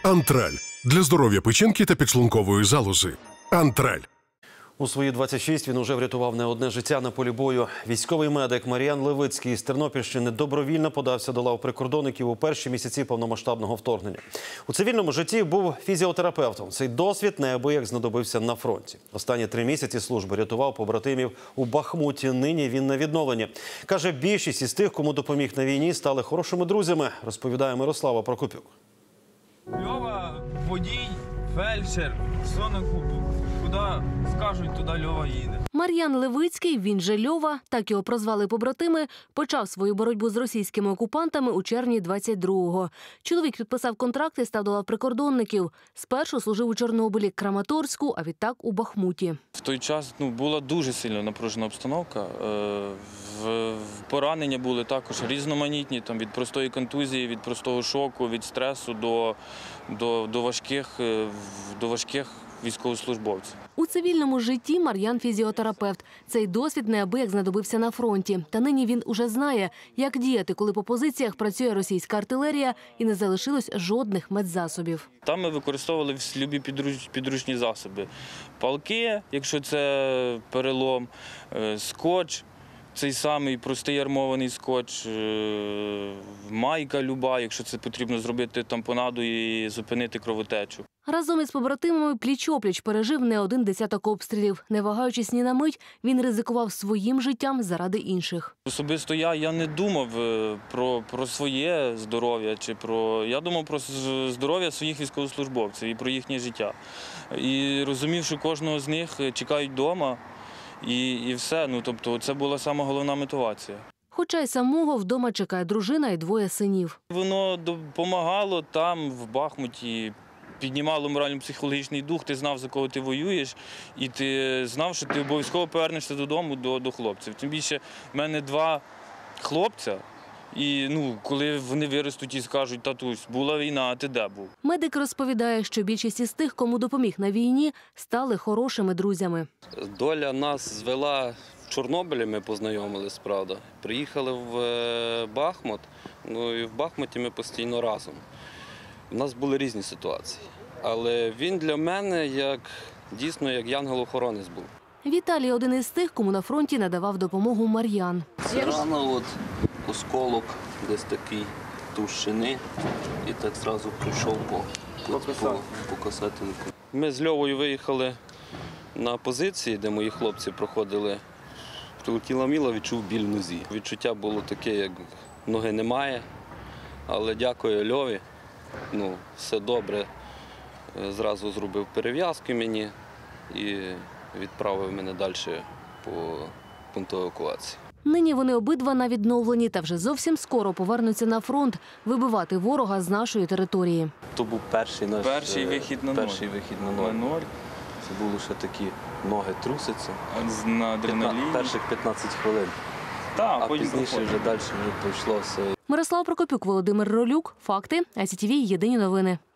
Антраль – для здоров'я печінки та підшлункової залози. Антраль. У свої 26 він уже врятував не одне життя на полі бою. Військовий медик Мар'ян Левицький з Тернопільщини добровільно подався до лав прикордонників у перші місяці повномасштабного вторгнення. У цивільному житті був фізіотерапевтом. Цей досвід неабияк знадобився на фронті. Останні 3 місяці служби рятував побратимів у Бахмуті. Нині він на відновленні. Каже, більшість із тих, кому допоміг на війні, стали хорошими друзями, розповідає Мирослава Прокопюк. Льова – водій, фельдшер, все на купу. Куди скажуть, туди Льова їде. Мар'ян Левицький, він же Льова, так його прозвали побратими, почав свою боротьбу з російськими окупантами у червні 22-го. Чоловік підписав контракт і став до лав прикордонників. Спершу служив у Чорнобилі, Краматорську, а відтак у Бахмуті. В той час була дуже сильно напружена обстановка. Поранення були також різноманітні, від простої контузії, від простого шоку, від стресу до важких військовослужбовців. У цивільному житті Мар'ян – фізіотерапевт. Цей досвід неабияк знадобився на фронті. Та нині він уже знає, як діяти, коли по позиціях працює російська артилерія і не залишилось жодних медзасобів. Там ми використовували любі підручні засоби. Палки, якщо це перелом, скотч, цей самий простий армований скотч, майка люба, якщо це потрібно зробити тампонаду і зупинити кровотечу. Разом із побратимами пліч-опліч пережив не один десяток обстрілів. Не вагаючись ні на мить, він ризикував своїм життям заради інших. Особисто я не думав про своє здоров'я, я думав про здоров'я своїх військовослужбовців і про їхнє життя. І розумів, що кожного з них чекають вдома і все. Тобто це була сама головна мотивація. Хоча й самого вдома чекає дружина і 2 синів. Воно допомагало там, в Бахмуті. Піднімало морально-психологічний дух, ти знав, за кого ти воюєш, і ти знав, що ти обов'язково повернешся додому до хлопців. Тим більше в мене 2 хлопця, і коли вони виростуть і скажуть: татусь, була війна, а ти де був? Медик розповідає, що більшість із тих, кому допоміг на війні, стали хорошими друзями. Доля нас звела в Чорнобилі, ми познайомились, правда. Приїхали в Бахмут, і в Бахмуті ми постійно разом. У нас були різні ситуації, але він для мене дійсно як янгел-охоронець був. Віталій – один із тих, кому на фронті надавав допомогу Мар'ян. Це рано осколок десь такий товщини і так одразу прийшов по касетинку. Ми з Льовою виїхали на позиції, де мої хлопці проходили. Прилетіла міла, відчув біль в нозі. Відчуття було таке, як ноги немає, але дякую Льові. Все добре, зразу зробив перев'язки мені і відправив мене далі по пункту евакуації. Нині вони обидва на відновленні та вже зовсім скоро повернуться на фронт вибивати ворога з нашої території. То був перший вихід на ноль. Це було ще такі, ноги трусяться. На адреналіні. Перших 15 хвилин. А пізніше вже далі пройшло все. Мирослава Прокопюк, Володимир Ролюк. Факти. ICTV. Єдині новини.